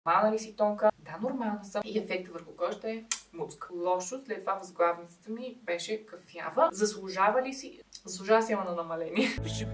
Нормална ли си тонка? Да, нормална съм. И ефектът върху кожата е муцка. Лошо, след това възглавницата ми беше кафява. Заслужава ли си? Заслужава си на намаление.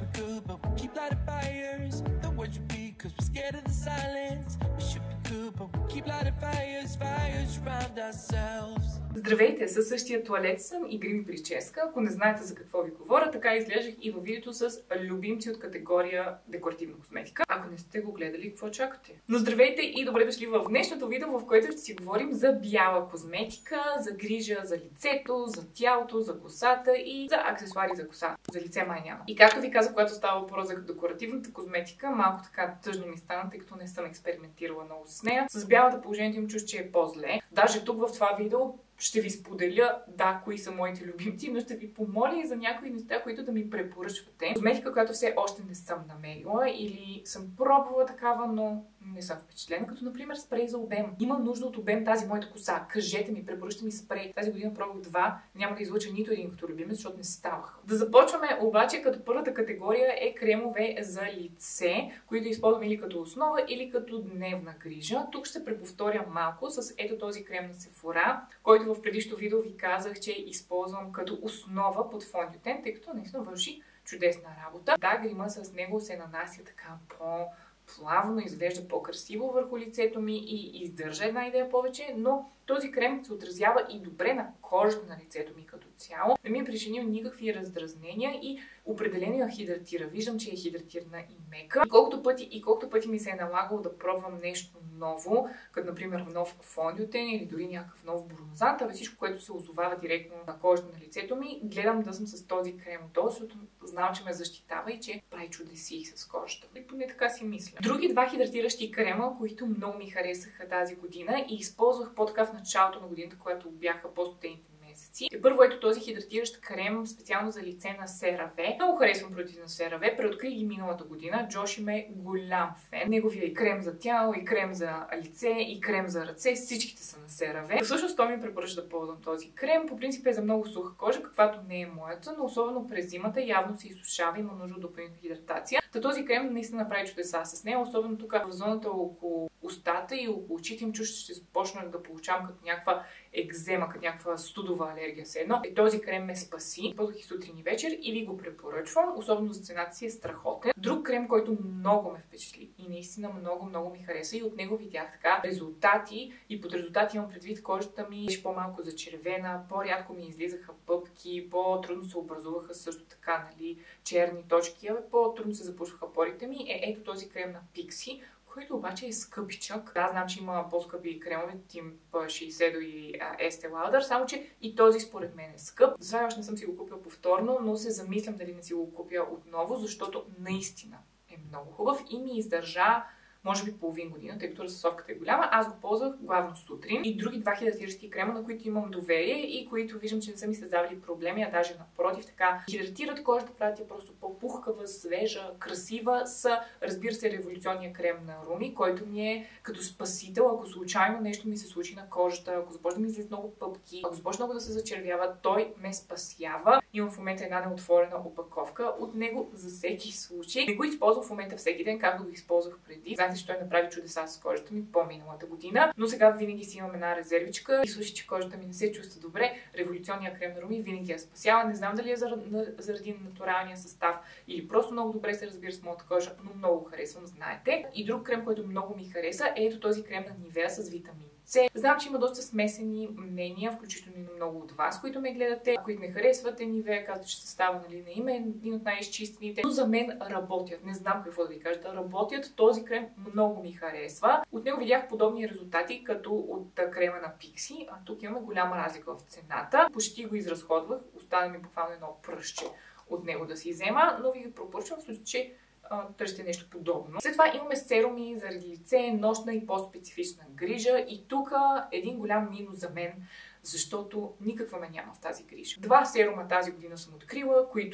Здравейте, със същия туалет съм и грим прическа. Ако не знаете за какво ви говоря, така изглеждах и във видеото с любимци от категория декоративна косметика. Ако не сте го гледали, какво чакате? Но здравейте и добре дошли в днешното видео, в което ще си говорим за бяла козметика, за грижа за лицето, за тялото, за косата и за аксесуари за коса. За лице май няма. И както ви казах, когато става въпрос за декоративната козметика, малко така тъжно ми стана, тъй като не съм експериментирала много с нея. С бялата положението им чуш, че е по-зле. Даже тук в това видео ще ви споделя, да, кои са моите любимци, но ще ви помоля и за някои неща, които да ми препоръчвате. Козметика, която все още не съм намерила или съм пробвала такава, но не съм впечатлена, като например спрей за обем. Имам нужда от обем тази моята коса. Кажете ми, препоръчате ми спрей. Тази година пробвах два, няма да излъча нито един като любимец, защото не ставаха. Да започваме обаче, като първата категория е кремове за лице, които използвам или като основа, или като дневна грижа. Тук ще преповторя малко с ето този крем на Sephora, който в предишното видео ви казах, че използвам като основа под фондютен, тъй като наистина върши чудесна работа. Да, грима с него се нанася така по-плавно, изглежда по-красиво върху лицето ми и издържа една идея повече, но този крем се отразява и добре на кожата на лицето ми като цяло. Не ми е причинил никакви раздразнения и определено я хидратира. Виждам, че е хидратирана и мека. И колкото пъти ми се е налагало да пробвам нещо ново, като например нов фондютен или дори някакъв нов бронзант, всичко, което се озовава директно на кожата на лицето ми, гледам да съм с този крем отдолу, защото знам, че ме защитава и че прави чудеси с кожата. И поне така си мисля. Други два хидратиращи крема, които много ми харесаха тази година и използвах по-така в началото на годината, когато бяха по-студените месеци. Първо ето този хидратиращ крем специално за лице на CeraVe. Много харесвам продукти на CeraVe. Преоткрих ги миналата година. Джош им е голям фен. Неговия и крем за тяло, и крем за лице, и крем за ръце. Всичките са на CeraVe. Всъщност той ми препоръча да ползвам този крем. По принцип е за много суха кожа, каквато не е моята, но особено през зимата явно се изсушава, има нужда от допълнителна хидратация. Този крем наистина направи чудеса с нея, особено тук в зоната около устата и около очите им чуш, ще започна да получавам като някаква екзема, като някаква студова алергия все едно. Този крем ме спаси. Ползвах и сутрин и вечер и ви го препоръчвам. Особено за цената си е страхотен. Друг крем, който много ме впечатли и наистина много ми хареса и от него видях така резултати и под резултати имам предвид кожата ми беше по-малко зачервена, по-рядко ми излизаха пъпки, по-трудно се образуваха също така, черни точки, по-трудно се запушваха порите ми. Ето този крем на Pixi, който обаче е скъпичък. Да, знам, че има по-скъпи кремове, тип Shiseido и Estee Lauder, само че и този според мен е скъп. За още не съм си го купила повторно, но се замислям дали не си го купя отново, защото наистина е много хубав и ми издържа може би половин година, тъй като разфасовката е голяма. Аз го ползвах главно сутрин. И други два хидратиращи крема, на които имам доверие и които виждам, че не са ми създавали проблеми, а даже напротив, така хидратират кожата, правят я просто по-пухкава, свежа, красива, са, разбира се, революционния крем на Руми, който ми е като спасител, ако случайно нещо ми се случи на кожата, ако започне да ми излизат много пъпки, ако започне много да се зачервява, той ме спасява. Имам в момента една неотворена опаковка от него за всеки случай. Не го използвам в момента всеки ден, както го използвах преди. Знаете, че той направи чудеса с кожата ми по-миналата година, но сега винаги си имам една резервичка и случай, че кожата ми не се чувства добре, революционният крем на Руми винаги я спасява. Не знам дали е заради натуралния състав или просто много добре се разбира с моята кожа, но много харесвам, знаете. И друг крем, който много ми хареса е ето този крем на Nivea с витамин С. Знам, че има доста смесени мнения, включително и на много от вас, които ме гледате, които не харесвате Nivea, казвате, че състава на име е един от най-изчистените, но за мен работят. Не знам какво да ви кажа, да работят. Този крем много ми харесва. От него видях подобни резултати, като от крема на Pixi, а тук имаме голяма разлика в цената. Почти го изразходвах, остана ми буквално едно пръстче от него да си взема, но ви го препоръчвам в случай, че търсите нещо подобно. След това имаме серуми заради лице, нощна и по-специфична грижа и тук един голям минус за мен, защото никаква ме няма в тази грижа. Два серума тази година съм открила, които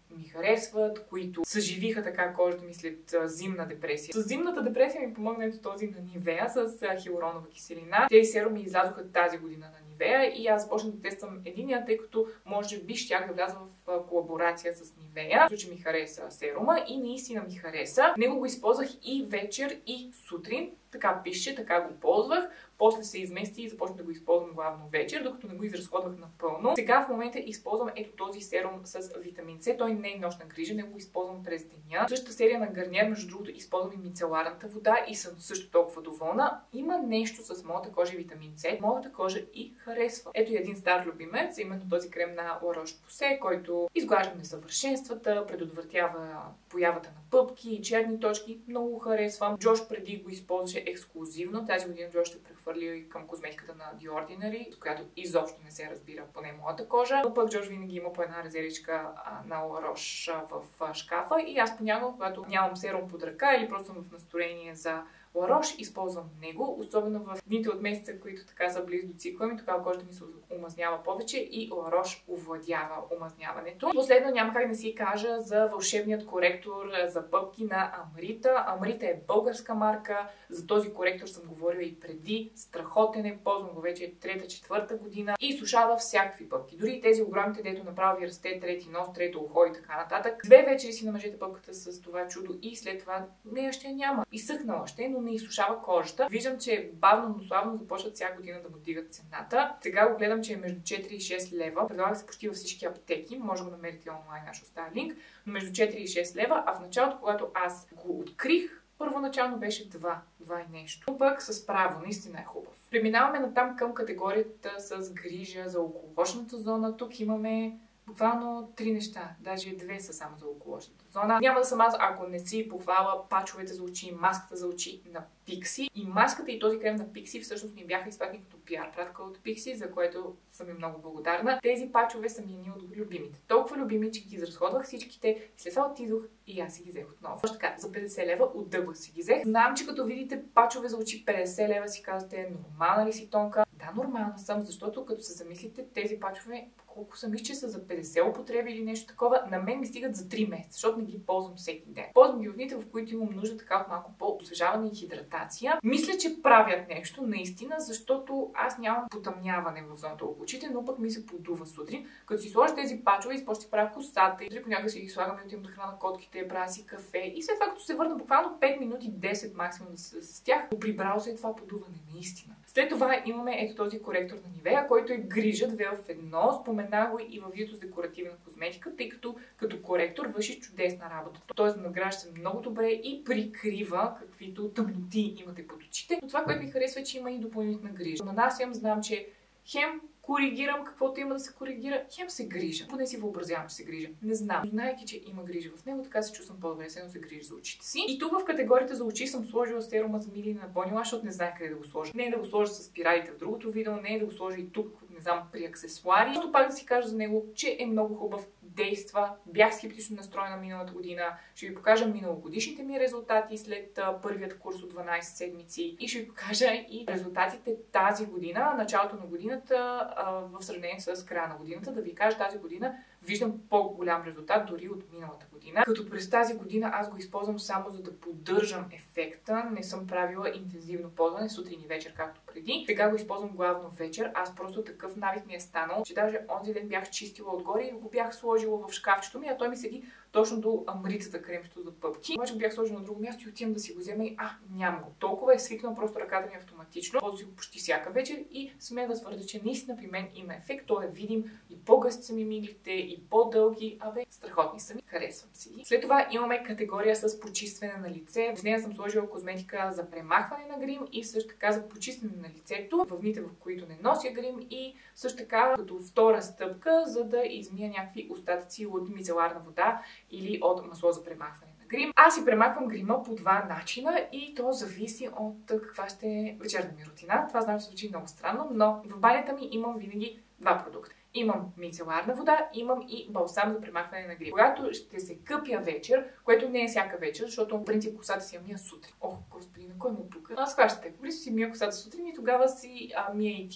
ми харесват, които съживиха така кожата ми след зимна депресия. С зимната депресия ми помогна ето този на Нивея с хиалуронова киселина. Тези серуми излязоха тази година на Нивея и аз започнах да тествам единия, тъй като може би щях да вляза в колаборация с Нивея. В случай ми хареса серума и наистина ми хареса. Него го използвах и вечер, и сутрин. Така пише, така го ползвах. После се измести и започнах да го използвам главно вечер, докато не го изразходвах напълно. Сега в момента използвам ето този серум с витамин С. Той не е нощна грижа, не го използвам през деня. Същата серия на Гарниер, между другото, използвам и мицеларната вода и съм също толкова доволна. Има нещо с моята кожа и витамин С. Моята кожа и харесва. Ето и един стар любимец, именно този крем на La Roche-Posay, който изглажда несъвършенствата, предотвратява появата на пъпки и черни точки. Много харесвам. Джош преди го използваше ексклюзивно. Тази година Джош ще прехвърли и към козметиката на The Ordinary, с която изобщо не се разбира поне моята кожа. Но пък Джош винаги има по една резервичка на La Roche в шкафа и аз понякога, когато нямам серум под ръка или просто съм в настроение за La Roche, използвам него, особено в дните от месеца, които така са близо до цикла ми, тогава кожата ми се омазнява повече и La Roche овладява омазняването. Последно няма как да си кажа за вълшебният коректор за пъпки на Амрита. Амрита е българска марка, за този коректор съм говорила и преди. Страхотен е, ползвам го вече 3-4 година и изсушава всякакви пъпки. Дори тези огромните, дето направо ви расте трети нос, трето ухо и така нататък. 2 вечери си намажете пъпката с това чудо и след това нея ще няма. Изсъхнала ще, но не изсушава кожата. Виждам, че бавно, но славно започват всяка година да му дигат цената. Сега го гледам, че е между 4 и 6 лева. Предлага се почти във всички аптеки. Може да го намерите онлайн, аз ще оставя линк. Но между 4 и 6 лева, а в началото, когато аз го открих, първоначално беше 2 и нещо. Но пък с право, наистина е хубав. Преминаваме натам към категорията с грижа за околоочната зона. Тук имаме буквално 3 неща, даже 2 са само за околоочната зона. Няма да съм аз, ако не си похвала пачовете за очи, маската за очи на Pixi. И маската и този крем на Pixi всъщност ми бяха изпратени като пиар пратка от Pixi, за което съм им много благодарна. Тези пачове са ми едни от любимите. Толкова любими, че ги изразходвах всичките и след това отидох и аз си ги взех отново. Също така, за 50 лева от Дъгла си ги взех. Знам, че като видите пачове за очи 50 лева си казвате, нормална ли си, Тонка? Да, нормална съм, защото като се замислите, тези пачове колко съм, че са за 50 употреби или нещо такова, на мен ми стигат за 3 месеца, защото не ги ползвам всеки ден. Ползвам ги в дните, в които имам нужда така от малко по-освежаване и хидратация. Мисля, че правят нещо наистина, защото аз нямам потъмняване в зоната около очите, но пък ми се подува сутрин. Като си сложа тези пачове, изпочти си правя косата и понякога си ги слагам и отивам да храна котките, правя си кафе и след това като се върна буквално 5 минути, 10 максимум да се с тях, прибрал се това подуване наистина. След това имаме ето този коректор на Нивея, който е грижа 2 в 1. Споменах го и във видеото с декоративна козметика, тъй като коректор върши чудесна работа. Тоест надгражда се много добре и прикрива каквито тъмноти имате под очите. Но това, което ми харесва, е, че има и допълнителна грижа. Нанасям, знам, че хем коригирам каквото има да се коригира, хем се грижа. Поне си въобразявам, че се грижа. Не знам. Знайки, че има грижа в него, така се чувствам по-добре, се грижа за очите си. И тук в категорията за очи съм сложила серума за Мили на Бонила, защото не знаех къде да го сложа. Не е да го сложа с спиралите в другото видео, не е да го сложа и тук, не знам, при аксесуари. Просто пак да си кажа за него, че е много хубав, действа. Бях скептично настроена миналата година. Ще ви покажа миналогодишните ми резултати след първият курс от 12 седмици и ще ви покажа и резултатите тази година, началото на годината, в сравнение с края на годината. Да ви кажа, тази година виждам по-голям резултат дори от миналата година. Като през тази година аз го използвам само за да поддържам ефекта. Не съм правила интензивно ползване сутрин и вечер, както преди. Сега го използвам главно вечер. Аз просто такъв навик ми е станал, че даже онзи ден бях чистила отгоре и го бях сложила в шкафчето ми, а той ми седи точно до Амрицата кремчето за пъпки. Обаче го бях сложила на друго място и отивам да си го взема и няма го. Толкова е свикнал просто ръката ми автоматично. Ползвам си го почти всяка вечер и смея да твърдя, че наистина при мен има ефект. Той е видим и по-гъсти са ми миглите, и по-дълги. Страхотни са ми. Харесвам си. След това имаме категория с почистване на лице. В нея съм сложила козметика за премахване на грим и също така за почистване на лицето в дните, в които не нося грим и също така като втора стъпка, за да измия някакви остатъци от мицеларна вода или от масло за премахване на грим. Аз си премахвам грима по 2 начина и то зависи от каква ще е вечерна ми рутина. Това знам, че звучи много странно, но в банята ми имам винаги 2 продукта. Имам мицеларна вода, имам и балсам за премахване на грим. Когато ще се къпя вечер, което не е всяка вечер, защото в принцип косата си я мия сутрин. Ох, господи, на кой му пука? Аз хващате, по принцип си мия косата сутрин и тогава си мия и тялото.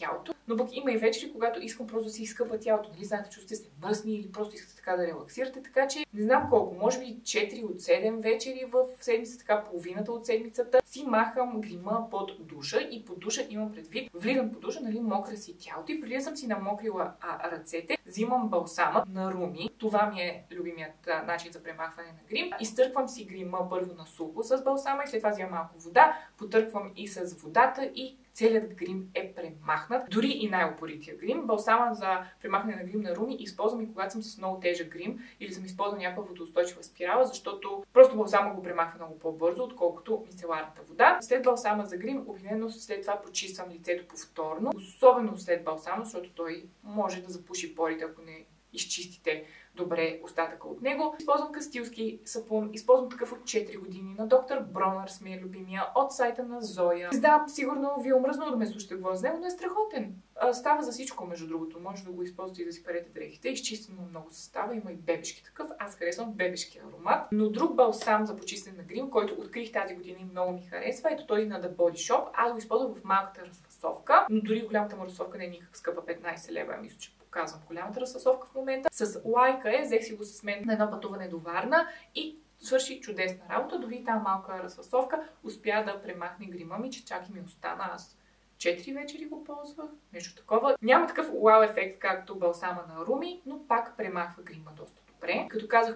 но пък има и вечери, когато искам просто да си изкъпа тялото. Нали, знаете, чувствате се мръсни или просто искате така да релаксирате, така че не знам колко, може би 4 от 7 вечери в седмицата, така половината от седмицата, си махам грима под душа и под душа имам предвид, влизам под душа, нали, мокра си тялото и преди да съм си намокрила ръцете, взимам балсама на Руми. Това ми е любимият начин за премахване на грим. Изтърквам си грима първо на сухо с балсама и след това взимам малко вода, потърквам и с водата и целият грим е премахнат. Дори и най-упорития грим. Балсама за премахване на грим на Руми използвам и когато съм с много тежък грим или съм използвал някаква водоустойчива спирала, защото просто балсама го премахва много по-бързо, отколкото мицеларната вода. След балсама за грим, обикновено след това почиствам лицето повторно, особено след балсама, защото той може да запуши порите, ако не изчистите добре остатъка от него. Използвам кастилски сапун, използвам такъв от 4 години на доктор Бронърс, ми е любимия, от сайта на Зоя. Не знам, сигурно ви е омръзнало да ме слушате говоря за него, но е страхотен. Става за всичко, между другото. Може да го използвате и да си перете дрехите. Изчистено много състава, има и бебешки такъв. Аз харесвам бебешки аромат. Но друг балсам за почистване на грим, който открих тази година и много ми харесва, ето той на The Body Shop. Аз го използвам в малката разфасовка, но дори голямата му разфасовка не е никак скъпа, 15 лева. Мисля, че показвам голямата разфасовка в момента. С лайка взех си го с мен на едно пътуване до Варна и свърши чудесна работа. Дори тази малка разфасовка успя да премахне грима ми, че чак и ми остана. Аз 4 вечери го ползвах, нещо такова. Няма такъв уау ефект, както балсама на Руми, но пак премахва грима доста добре. Като казах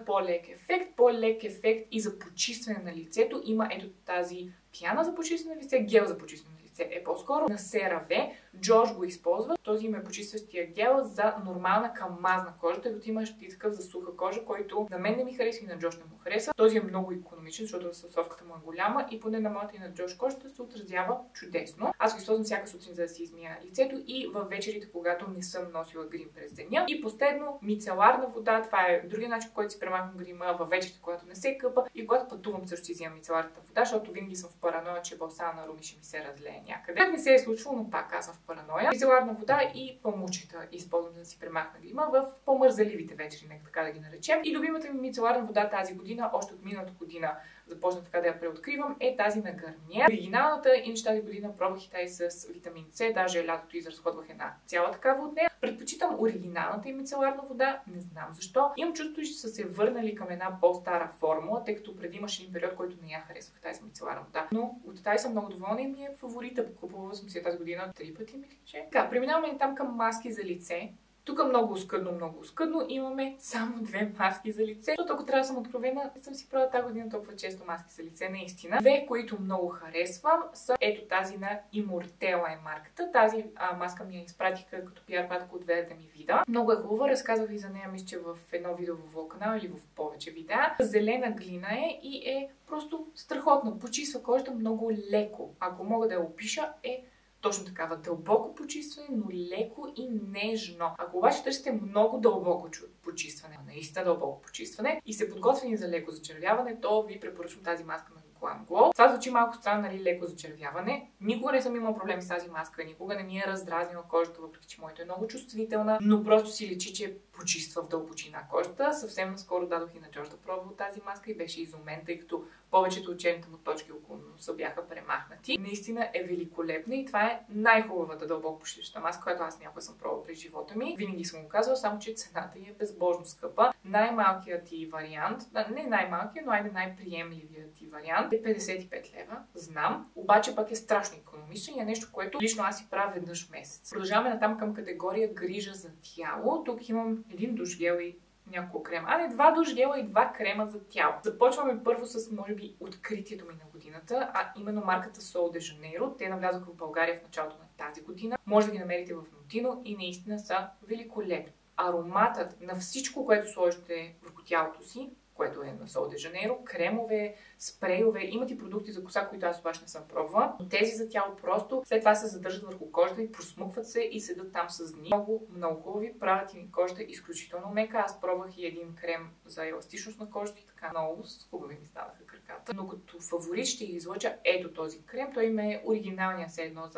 по-лек ефект и за почистване на лицето има ето тази пяна за почистване на лице, гел за почистване на лице е по-скоро на CeraVe. Джордж го използва. Този има почистващия гел за нормална към мазна кожа, тъй като имаш и такъв за суха кожа, който на мен не ми харесва и на Джордж не му харесва. Този е много икономичен, защото съсовката му е голяма и поне на моята и на Джордж кожата се отразява чудесно. Аз го използвам всяка сутрин, за да си измия лицето и във вечерите, когато не съм носила грим през деня. И последно, мицеларна вода. Това е другия начин, по който си премахвам грима във вечерите, когато не се къпа и когато пътувам също си взимам мицеларната вода, защото винаги съм в параноя, че балсама на Руми ще ми се разлее някъде. Так не се е случвало, но пак аз съм в параноя. Мицеларна вода и памучета използвам да си премахна грима в по-мързаливите вечери, нека така да ги наречем. И любимата ми мицеларна вода тази година, още от миналата година започна така да я преоткривам, е тази на Гарниер. Оригиналната, иначе тази година пробвах и тази с витамин С, даже лятото изразходвах една цяла такава от нея. Предпочитам оригиналната и мицеларна вода, не знам защо. Имам чувство, че са се върнали към една по-стара формула, тъй като преди имаше един период, който не я харесвах тази мицеларна вода. Но от тази съм много доволна и ми е фаворита. Купувала съм си тази година 3 пъти, мисля, че. Така, преминаваме там към маски за лице. Тук много оскъдно. Имаме само 2 маски за лице. Защото ако трябва да съм откровена, не съм си правила тази година толкова често маски за лице, наистина. 2, които много харесвам, са ето тази на Immortella е марката. Тази маска ми я изпратиха като пиар пратка от Верде ми вида. Много е хубава, разказвах ви за нея, мисля, че в едно видео в канала или в повече видеа. Зелена глина е и е просто страхотна. Почиства кожата много леко. Ако мога да я опиша, е точно такава дълбоко почистване, но леко и нежно. Ако обаче търсите много дълбоко почистване, наистина дълбоко почистване и се подготвени за леко зачервяване, то ви препоръчвам тази маска на Glam Glow. Това звучи малко странно, нали, леко зачервяване. Никога не съм имала проблем с тази маска, никога не ми е раздразнила кожата, въпреки че моята е много чувствителна, но просто си личи, че почиства в дълбочина кожата. Съвсем наскоро дадох и на Джордж да пробва от тази маска и беше изумен, тъй като повечето от черните му точки около носа бяха премахнати. Наистина е великолепна и това е най-хубавата дълбоко почистваща маска, която аз някога съм пробвала през живота ми. Винаги съм го казвала, само че цената й е безбожно скъпа. Най-малкият ти вариант, не най-малкият, но айде най-приемливият ти вариант е 55 лева. Знам, обаче пък е страшно икономичен и е нещо, което лично аз си правя веднъж в месец. Продължаваме натам към категория грижа за тяло. Тук имам един душгел и няколко крема. 2 душгела и 2 крема за тяло. Започваме първо с, може би, откритието ми на годината, а именно марката Sol de Janeiro. Те навлязоха в България в началото на тази година. Може да ги намерите в Notino и наистина са великолепни. Ароматът на всичко, което сложите върху тялото си, което е на Sol de Janeiro, кремове, спрейове, имат и продукти за коса, които аз обаче не съм пробвала. Но тези за тяло просто след това се задържат върху кожата и просмукват се и седат там с дни. Много, много хубави, правят и кожата изключително мека. Аз пробвах и един крем за еластичност на кожата и така много хубави ми станаха краката. Но като фаворит ще излъча ето този крем. Той има е оригиналния все едно за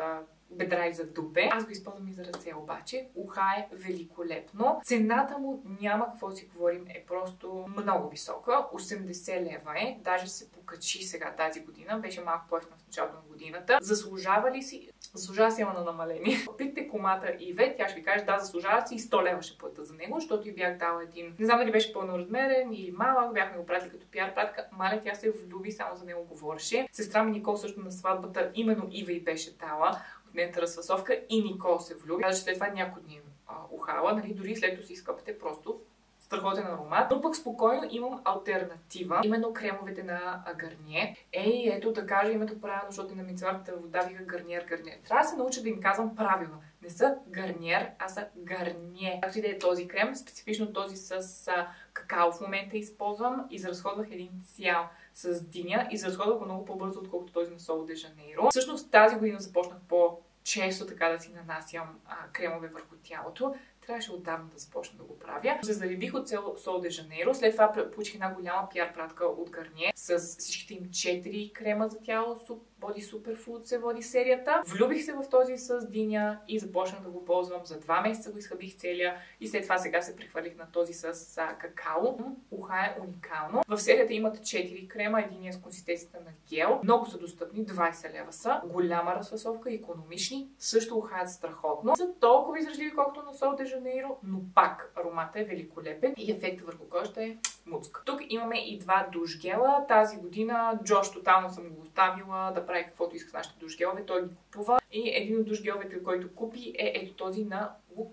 бедра и за дупе. Аз го използвам и за ръце обаче. Уха е великолепно. Цената му няма какво си говорим, е просто много висока. 80 лева е. Даже се покачи сега тази година. Беше малко по-евтина в началото на годината. Заслужава ли си? Заслужава си, ама на намаление. Питайте комата Ивет, тя ще ви каже, да, заслужава си и 100 лева ще плата за него, защото и бях дала един. Не знам дали беше пълноразмерен или малък, бяхме го пратили като пиар пратка. Маля, тя се влюби, само за него говореше. Сестра ми Никол също на сватбата, именно Ива й беше дала от нейната разфасовка и Никол се влюби. Каза, че след това някой дни ухала, нали, дори след като си изкъпате просто страхотен аромат, но пък спокойно имам алтернатива, именно кремовете на Гарние. Ето да кажа името правилно, защото на мицеларната вода вика Гарниер. Трябва да се науча да им казвам правилно. Не са Гарниер, а са Гарние. Както и да е този крем, специфично този с какао в момента използвам. Изразходвах един цял с диня. Изразходвах го много по-бързо, отколкото този на Сол де Жанейро. Всъщност тази година започнах по-често така да си нанасям кремове върху тялото. Трябваше отдавна да започна да го правя. Се залюбих от Сол де Жанейро. След това получих една голяма пиар пратка от Гарние с всичките им 4 крема за тяло. Боди Superfood се води серията. Влюбих се в този с диня и започнах да го ползвам. За 2 месеца го изхабих целия и след това сега се прехвърлих на този с какао. Уха е уникално. В серията имат 4 крема, един е с консистенцията на гел. Много са достъпни, 20 лева са. Голяма разфасовка, икономични. Също ухаят страхотно. Са толкова изражливи, колкото на Сол де Жанейро, но пак ароматът е великолепен и ефектът върху кожата е муцка. Тук имаме и 2 душ гела. Тази година Джош тотално съм го оставила да прави каквото иска с нашите душ гелове. Той ги купува. И един от душ геловете, който купи е ето този на Lux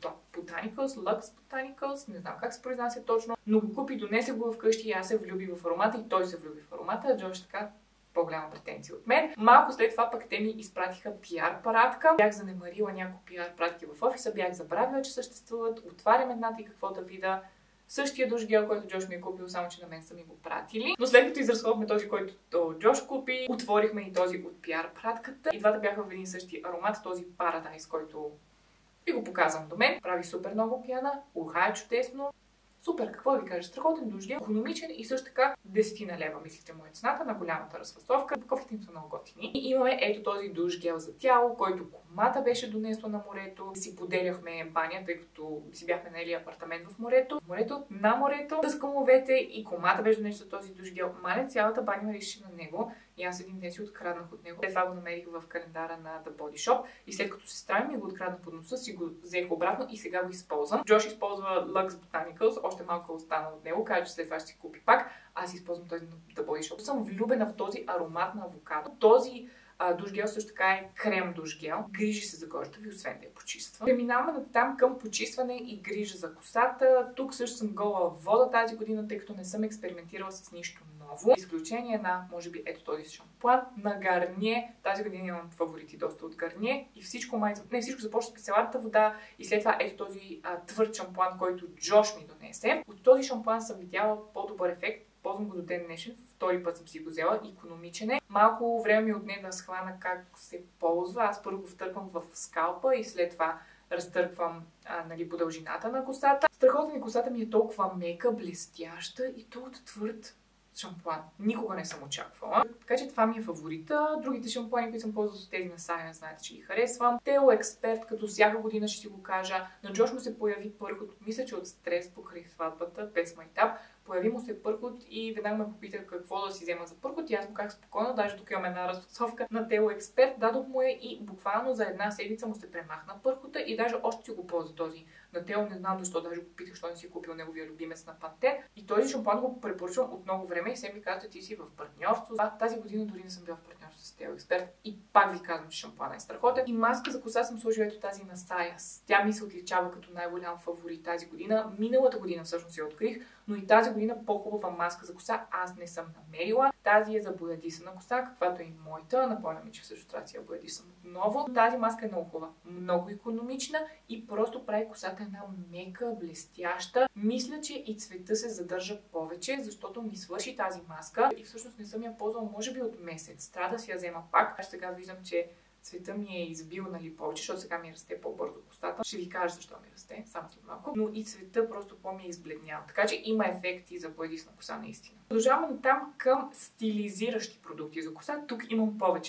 Botanicals, не знам как се произнася точно, но го купи, донесе го вкъщи и аз се влюби в аромата и той се влюби в аромата. Джош така по-голяма претенция от мен. Малко след това пък те ми изпратиха пиар пратка. Бях занемарила няколко пиар пратки в офиса, бях забравила, че съществуват. Отварям едната и какво да видя. Същия душ гел, който Джош ми е купил, само че на мен са ми го пратили. Но след като изразходихме този, който Джош купи, отворихме и този от пиар пратката. И двата бяха в един и същи аромат, този Paradise, който ви го показвам до мен. Прави супер много пяна, уха е чудесно. Супер, какво да ви кажа, страхотен душ гел, икономичен и също така 10 лева, мислите му е цената на голямата разфасовка. Упаковките им са много готини. И имаме ето този душ гел за тяло, който комата беше донесла на морето. Си поделяхме баня, тъй като си бяхме наели апартамент в морето. На морето, с комовете и комата беше донесла този душ гел. Маля, цялата баня ме реши на него и аз един ден си откраднах от него. След това го намерих в календара на The Body Shop и след като се справим и го откраднах под носа, си го взех обратно и сега го използвам. Джош използва Lux Botanicals, още малко остана от него, каза, че след това ще си купи пак. Аз използвам този на The Body Shop. Съм влюбена в този аромат на авокадо. Този душ гел също така е крем душ гел. Грижи се за кожата ви, освен да я почиства. Преминаваме там към почистване и грижа за косата. Тук също съм гола вода тази година, тъй като не съм експериментирала с нищо ново. Изключение на, може би, ето този шампуан на Гарние. Тази година имам фаворити доста от Гарние и всичко всичко започва с мицеларната вода и след това ето този твърд шампуан, който Джош ми донесе. От този шампуан съм видяла по-добър ефект. Ползвам го до ден днешен. Втори път съм си го взела. Икономичен е. Малко време ми отне да схвана как се ползва. Аз първо го втърквам в скалпа и след това разтърквам по дължината на косата. Страхотно, косата ми е толкова мека, блестяща и толкова твърд шампуан. Никога не съм очаквала. Така че това ми е фаворита. Другите шампуани, които съм ползвала, са тези на Science, знаете, че ги харесвам. Тео Експерт, като всяка година ще си го кажа. На Джош му се появи пърхот. Мисля, че от стрес покрай сватбата, без майтап. Появи му се пърхот и веднага ме попита какво да си взема за пърхот. И аз му казах спокойно, даже тук имам една разфасовка на Тео Експерт. Дадох му и буквално за една седмица му се премахна пърхота и даже още си го ползва този на Тео. Не знам защо, даже го питах, защо не си купил неговия любимец на Пантен. И този шампуан го препоръчвам от много време и се ми казва, ти си в партньорство. Тази година дори не съм била в партньорство с Тео Експерт и пак ви казвам, че шампуанът е страхотен. И маска за коса съм сложила ето тази на Саяс. Тя ми се отличава като най-голям фаворит тази година. Миналата година всъщност я открих, но и тази година по-хубава маска за коса аз не съм намерила. Тази е за боядисана коса, каквато е и моята. Напомням ми, че всъщност трябва да си я боядисам отново. Тази маска е много хубава, много икономична и просто прави косата една мека, блестяща. Мисля, че и цвета се задържа повече, защото ми свърши тази маска и всъщност не съм я ползвала може би от месец. Трябва да си я взема пак. Аз сега виждам, че цвета ми е избил повече, защото сега ми расте по-бързо костата. Ще ви кажа защо ми расте, само след малко. Но и цвета просто по-ми е избледнял. Така че има ефекти за боядисна коса наистина. Продължаваме там към стилизиращи продукти за коса. Тук имам повече да ви кажа.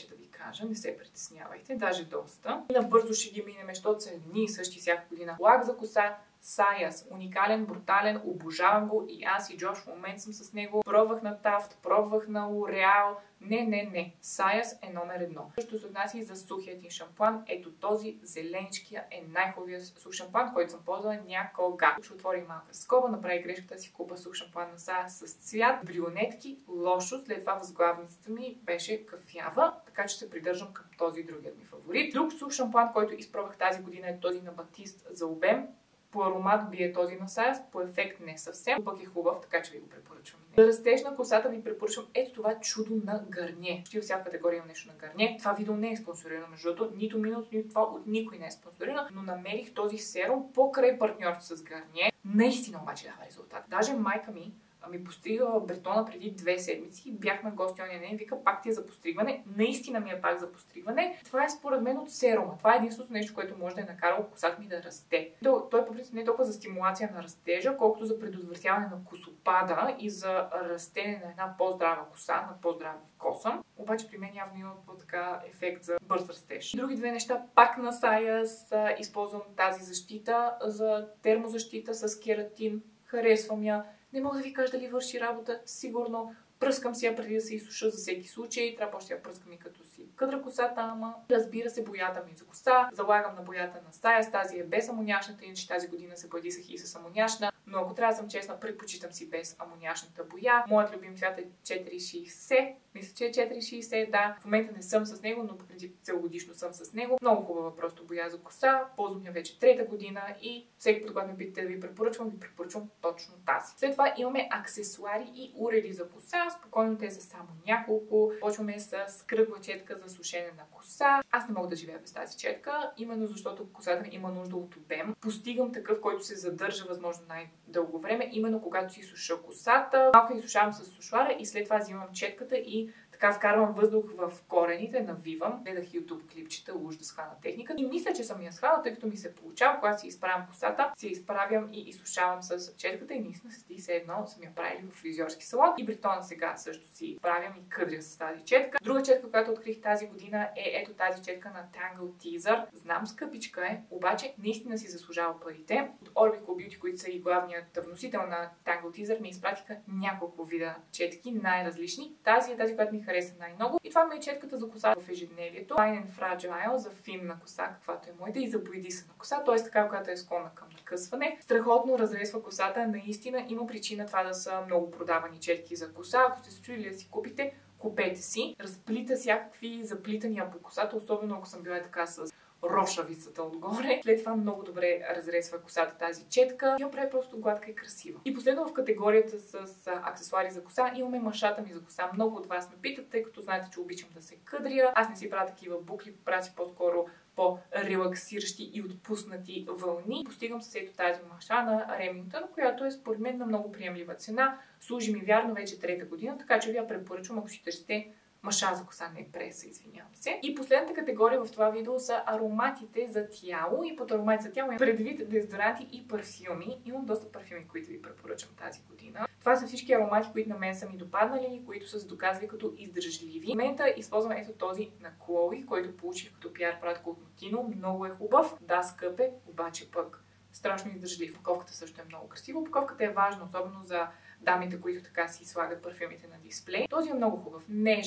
кажа, не се притеснявайте, даже доста. И набързо ще ги минем, защото са едни и същи всяка година. Лак за коса, Саяс. Уникален, брутален, обожавам го и аз и Джош в момент съм с него. Пробвах на Тафт, пробвах на Лореал. Не. Саяс е номер 1. Също се отнася и за сухият ни шампуан. Ето този зеленичкия е най-хубавият сух шампуан, който съм ползвала някога. Ще отворим малка скоба, направи грешката да си купа сух шампуан на Саяс с цвят, брюнетки, лошо. След това възглавницата ми беше кафява, така че се придържам към този другият ми фаворит. Друг сух шампуан, който изпробвах тази година е този на Батист за обем. По аромат бие този на Саяс, по ефект не съвсем, пък е хубав, така че ви го препоръчвам. За растеж на косата ви препоръчвам ето това чудо на Гарние. Почти във всяка категория има нещо на Гарние. Това видео не е спонсорирано, между другото, нито минус, нито това от никой не е спонсорирано, но намерих този серум покрай партньорство с Гарние. Наистина обаче дава резултат. Даже майка ми пострига бретона преди 2 седмици. Бях на гости ония ден, вика, пак ти е за постригване. Наистина ми е пак за постригване. Това е според мен от серума. Това е единственото нещо, което може да е накарало косата ми да расте. Той по принцип не е толкова за стимулация на растежа, колкото за предотвратяване на косопада и за растене на една по-здрава коса, на по-здрава коса. Обаче при мен явно има по-така ефект за бърз растеж. Други две неща, пак на Саяс, използвам тази защита за термозащита с кератин. Харесвам я. Не мога да ви кажа дали върши работа, сигурно. Пръскам си я преди да се изсуша за всеки случай. Трябва още я пръскам и като си къдра косата, ама разбира се, боята ми за коса. Залагам на боята на Саяс. Тази е без амоняшната, иначе тази година се бъдисах и с амоняшна. Но ако трябва да съм честна, предпочитам си без амоняшната боя. Моят любим цвят е 460. Мисля, че е 460, да. В момента не съм с него, но по принцип целогодишно съм с него. Много хубава просто боя за коса. Ползвам я вече 3-та година и всеки път, когато ме питате да ви препоръчвам точно тази. След това имаме аксесуари и уреди за коса. Спокойно те са само няколко. Почваме с кръгла четка за сушене на коса. Аз не мога да живея без тази четка, именно защото косата ми има нужда от обем. Постигам такъв, който се задържа възможно най-дълго време, именно когато си суша косата. Малко изсушавам с сушуара и след това взимам четката и така вкарвам въздух в корените, навивам. Гледах YouTube клипчета, уж да схвана техника. И мисля, че съм я схвана, тъй като ми се получава, когато си изправям косата, си изправям и изсушавам с четката и наистина седи се едно, съм я правили в фризьорски салон. И бретона сега също си изправям и къдря с тази четка. Друга четка, която открих тази година е ето тази четка на Tangle Teaser. Знам, скъпичка е, обаче наистина си заслужава парите. От Orbico Beauty, които са и главният вносител на Tangle Teaser, ми изпратиха няколко вида четки, най-различни. Тази е тази, която ми хареса най-много. И това ми е четката за коса в ежедневието. Fine and Fragile за финна коса, каквато е моята, и за боядисана коса, т.е. така, която е склонна към накъсване. Страхотно разрезва косата, наистина има причина това да са много продавани четки за коса. Ако сте се чудили да си купите, купете си. Разплита всякакви заплитания по косата, особено ако съм била така с рошавицата отгоре. След това много добре разрезва косата тази четка и я прави просто гладка и красива. И последно в категорията с аксесуари за коса имаме машата ми за коса. Много от вас ме питат, тъй като знаете, че обичам да се къдря. Аз не си правя такива букли, правя си по-скоро по-релаксиращи и отпуснати вълни. Постигам с ето тази маша на Ремингтън, която е според мен на много приемлива цена. Служи ми вярно вече 3-та година, така че ви я препоръчвам, ако си търсите маша за коса, не преса, извинявам се. И последната категория в това видео са ароматите за тяло. И под аромати за тяло имам предвид дезодоранти и парфюми. Имам доста парфюми, които ви препоръчам тази година. Това са всички аромати, които на мен са ми допаднали, които са се доказали като издържливи. В момента използвам ето този на Chloe, който получих като PR пратка от Notino. Много е хубав. Да, скъп е, обаче пък страшно издържлив. Упаковката също е много красива. Упаковката е важна, особено за дамите, които така си слагат парфюмите на дисплей. Този е много хубав.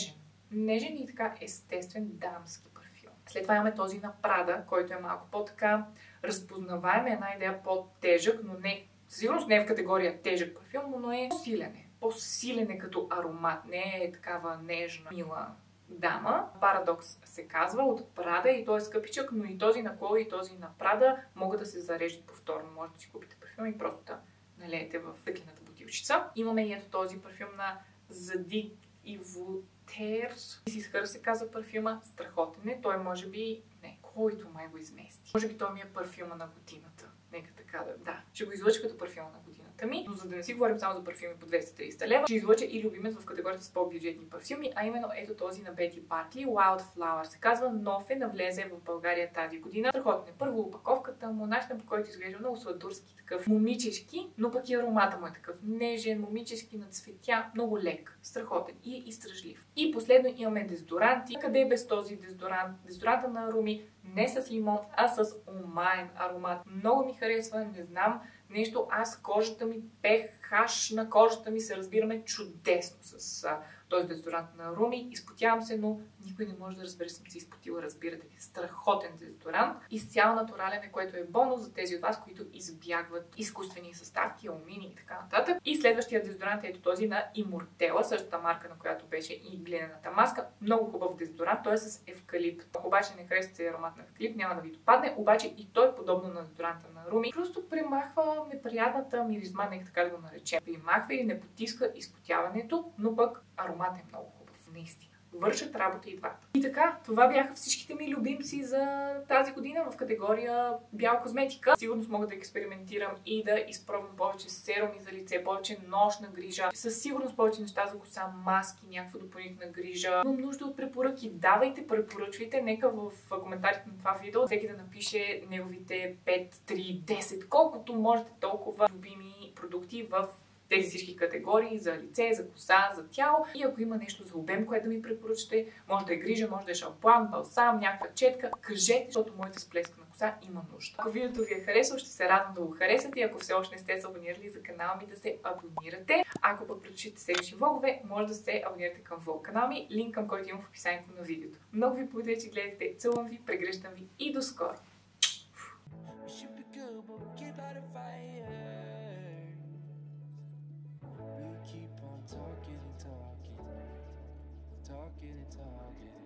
Нежен и така естествен дамски парфюм. След това имаме този на Prada, който е малко по-така разпознаваем, една идея по-тежък, но не, сигурност не е в категория тежък парфюм, но е по-силен е като аромат, не е такава нежна, мила дама. Парадокс се казва от Prada и той е скъпичък, но и този на Chloe и този на Prada могат да се зареждат повторно. Може да си купите парфюм и просто да налеете в стъклената бутилчица. Имаме и ето този парфюм на Zadig и Voltaire. Мисис се казва парфюма. Страхотен е. Той може би... Не, който май го измести. Може би той ми е парфюма на годината. Нека така да. Ще го излъча като парфюма на годината ми, но за да не си говорим само за парфюми по 230 лева, ще излъча и любимец в категорията с по-бюджетни парфюми, а именно ето този на Betty Barkley, Wildflower. Се казва, нов е, навлезе в България тази година. Страхотно е. Първо опаковката му, начинът, по който изглежда много сладурски, такъв момичешки, но пък и аромата му е такъв нежен, момичешки, на цветя, много лек, страхотен и изтръжлив. И последно имаме дезодоранти. Къде е без този дезодорант? Дезодоранта на Руми, не с лимон, а с омайн аромат. Много ми харесва, не знам, нещо, аз кожата ми, pH на кожата ми се разбираме чудесно с този дезодорант на Руми. Изпотявам се, но никой не може да разбере, съм се изпотила, разбирате ли. Страхотен дезодорант. Изцяло натурален е, което е бонус за тези от вас, които избягват изкуствени съставки, алмини и така нататък. И следващия дезодорант е ето този на Immortella, същата марка, на която беше и глинената маска. Много хубав дезодорант, той е с евкалипт. Ако обаче не харесате аромат на евкалипт, няма да ви допадне, обаче и той, подобно на дезодоранта на Руми, просто премахва неприятната миризма, нека така да го наречем. Примахва или не потиска изпотяването, но пък аромат е много хубав, наистина. Вършат работа и двата. И така, това бяха всичките ми любимци за тази година в категория бяла козметика. Сигурно мога да експериментирам и да изпробвам повече серуми за лице, повече нощна грижа. Със сигурност повече неща за коса, маски, някаква допълнителна грижа. Имам нужда от препоръки. Давайте, препоръчвайте. Нека в коментарите на това видео всеки да напише неговите 5, 3, 10, колкото можете толкова любими продукти в тези всички категории за лице, за коса, за тяло. И ако има нещо за обем, което да ми препоръчате, може да е грижа, може да е шампуан, балсам, някаква четка, кажете, защото моята сплеска на коса има нужда. Ако видеото ви е харесало, ще се радвам да го харесате и ако все още не сте се абонирали за канала ми, да се абонирате. Ако пък предпочитате следващи влогове, може да се абонирате към влог канала ми, линк към който имам в описанието на видеото. Много ви благодаря, че гледахте, целувам ви, прегръщам ви и до скоро! Talking and talking.